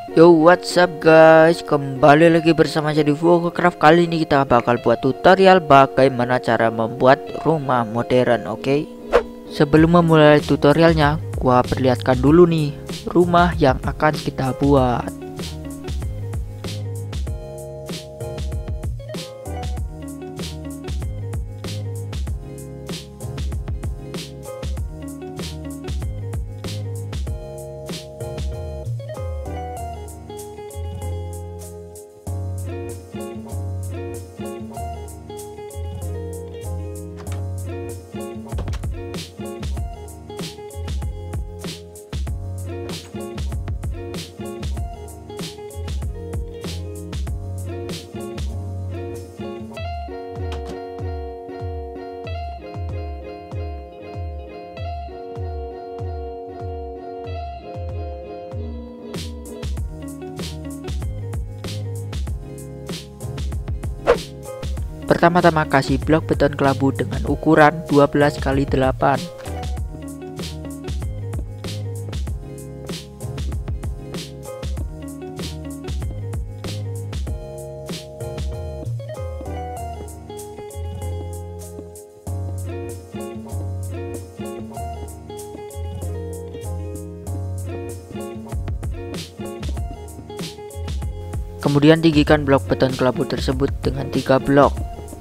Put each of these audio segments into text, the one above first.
Yo, what's up guys, kembali lagi bersama saya di Fuocraft. Kali ini kita bakal buat tutorial bagaimana cara membuat rumah modern. Oke, sebelum memulai tutorialnya, gua perlihatkan dulu nih rumah yang akan kita buat. Pertama-tama kasih blok beton kelabu dengan ukuran 12x8. Kemudian tinggikan blok beton kelabu tersebut dengan 3 blok.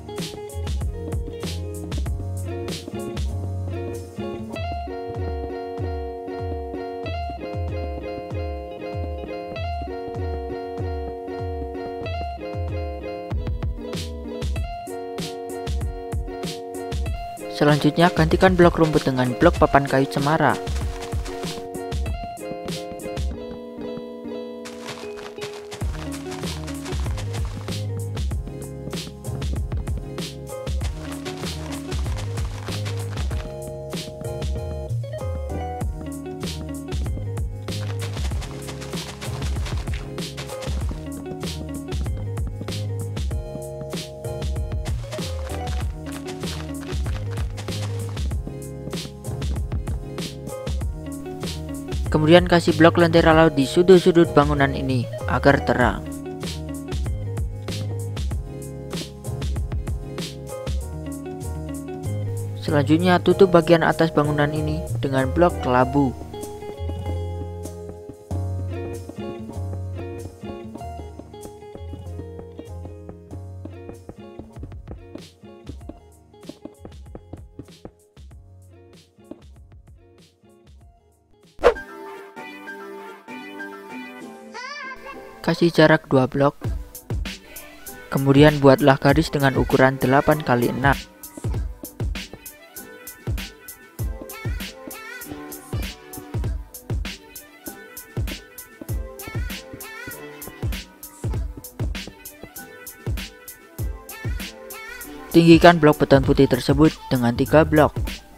Selanjutnya gantikan blok rumput dengan blok papan kayu cemara. Kemudian kasih blok lentera laut di sudut-sudut bangunan ini agar terang. Selanjutnya tutup bagian atas bangunan ini dengan blok kelabu. Kasih jarak 2 blok. Kemudian buatlah garis dengan ukuran 8x6. Tinggikan blok beton putih tersebut dengan 3 blok.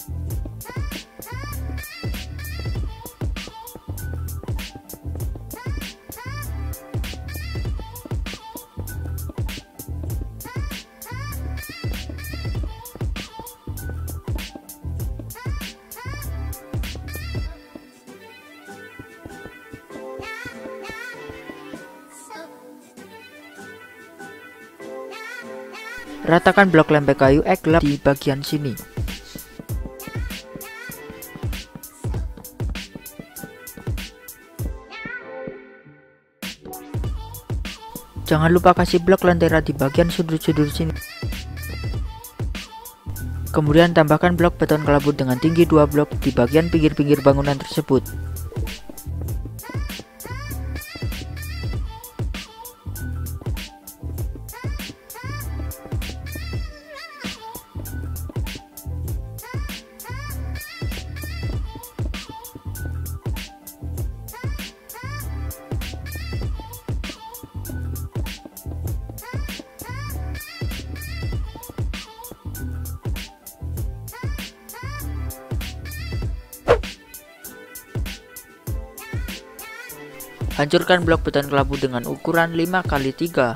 Ratakan blok lempeng kayu gelap di bagian sini. Jangan lupa kasih blok lentera di bagian sudut-sudut sini. Kemudian tambahkan blok beton kelabu dengan tinggi 2 blok di bagian pinggir-pinggir bangunan tersebut. Hancurkan blok beton kelabu dengan ukuran 5x3.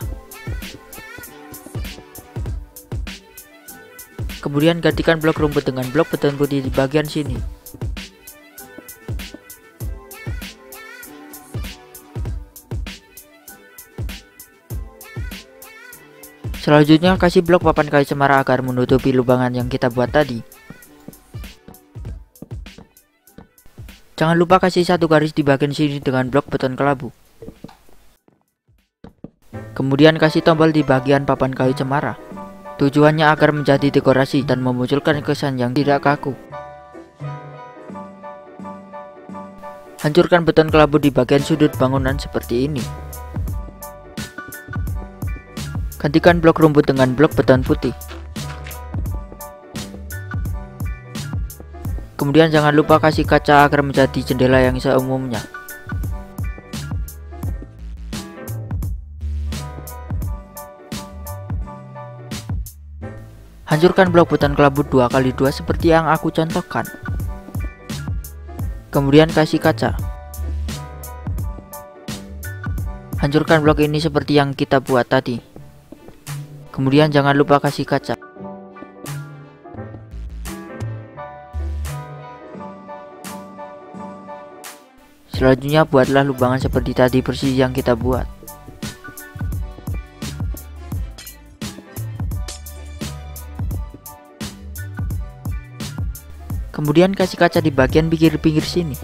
Kemudian gantikan blok rumput dengan blok beton putih di bagian sini. Selanjutnya kasih blok papan kayu cemara agar menutupi lubangan yang kita buat tadi. Jangan lupa kasih satu garis di bagian sini dengan blok beton kelabu. Kemudian kasih tombol di bagian papan kayu cemara. Tujuannya agar menjadi dekorasi dan memunculkan kesan yang tidak kaku. Hancurkan beton kelabu di bagian sudut bangunan seperti ini. Gantikan blok rumput dengan blok beton putih. Kemudian jangan lupa kasih kaca agar menjadi jendela yang seumumnya. Hancurkan blok beton kelabu 2x2 seperti yang aku contohkan. Kemudian kasih kaca. Hancurkan blok ini seperti yang kita buat tadi. Kemudian jangan lupa kasih kaca. Selanjutnya buatlah lubangan seperti tadi persis yang kita buat. Kemudian kasih kaca di bagian pinggir-pinggir sini.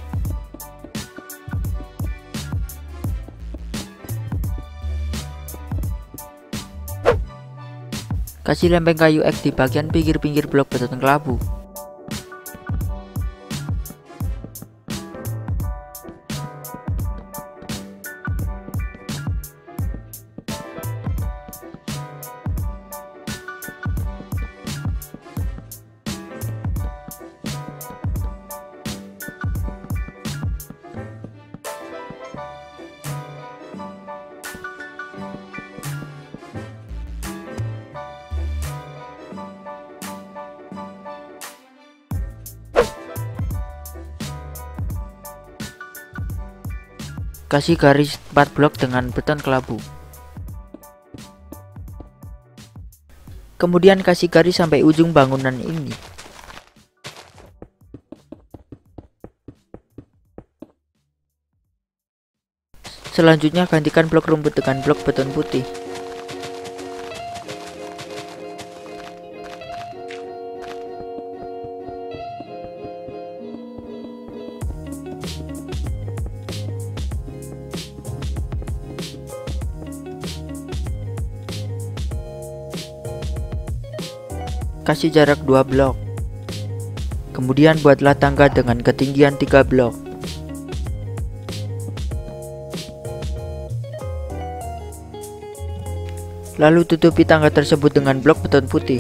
Kasih lempeng kayu X di bagian pinggir-pinggir blok beton kelabu. Kasih garis 4 blok dengan beton kelabu. Kemudian kasih garis sampai ujung bangunan ini. Selanjutnya gantikan blok rumput dengan blok beton putih. Kasih jarak 2 blok. Kemudian buatlah tangga dengan ketinggian 3 blok. Lalu tutupi tangga tersebut dengan blok beton putih.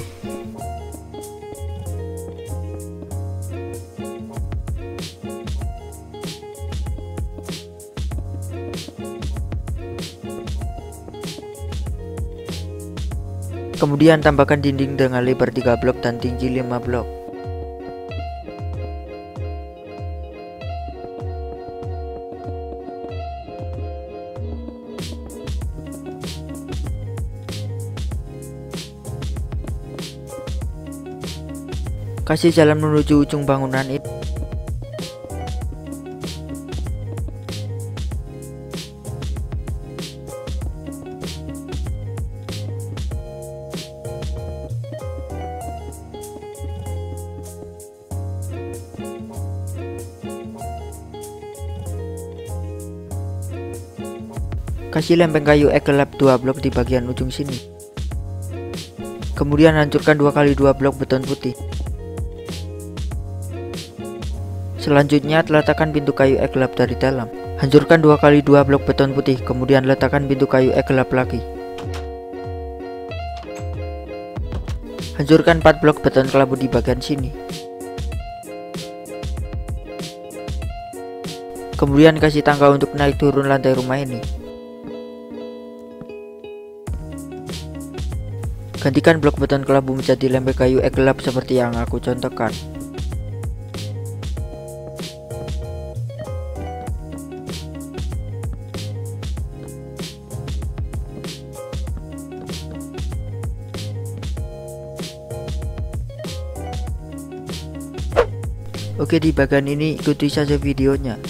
Kemudian tambahkan dinding dengan lebar 3 blok dan tinggi 5 blok. Kasih jalan menuju ujung bangunan itu. Kasih lempeng kayu X gelap 2 blok di bagian ujung sini. Kemudian hancurkan 2x2 blok beton putih. Selanjutnya letakkan pintu kayu X gelap dari dalam. Hancurkan 2x2 blok beton putih, kemudian letakkan pintu kayu X gelap lagi. Hancurkan 4 blok beton kelabu di bagian sini. Kemudian kasih tangga untuk naik turun lantai rumah ini. Gantikan blok beton kelabu menjadi lempeng kayu X gelap seperti yang aku contohkan. Oke, di bagian ini ikuti saja videonya.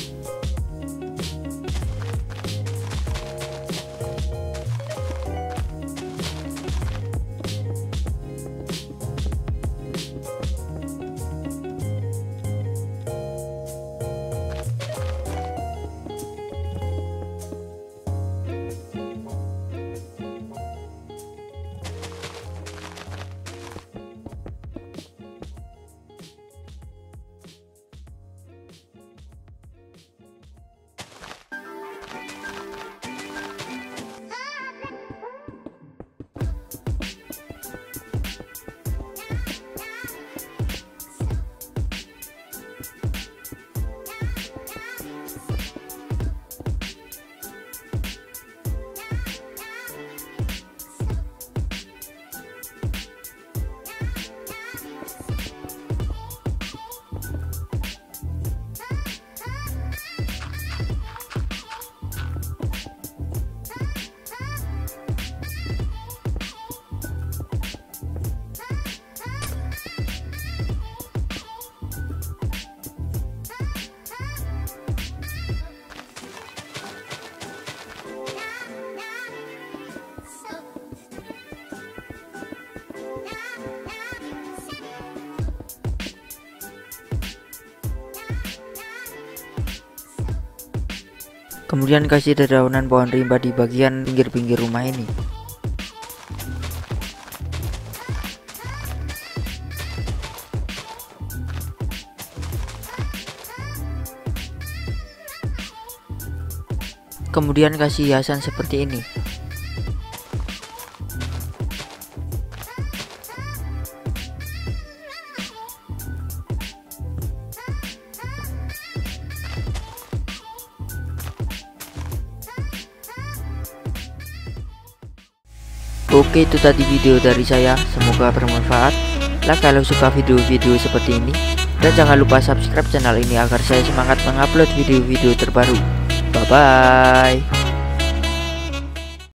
Kemudian kasih dedaunan pohon rimba di bagian pinggir-pinggir rumah ini. Kemudian kasih hiasan seperti ini. Oke, itu tadi video dari saya, semoga bermanfaat. Like kalau suka video-video seperti ini, dan jangan lupa subscribe channel ini agar saya semangat mengupload video-video terbaru. Bye bye.